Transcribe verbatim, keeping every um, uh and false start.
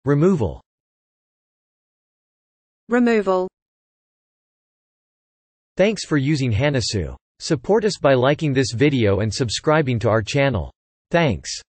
Removal. Removal. Thanks for using Hanasu. Support us by liking this video and subscribing to our channel. Thanks.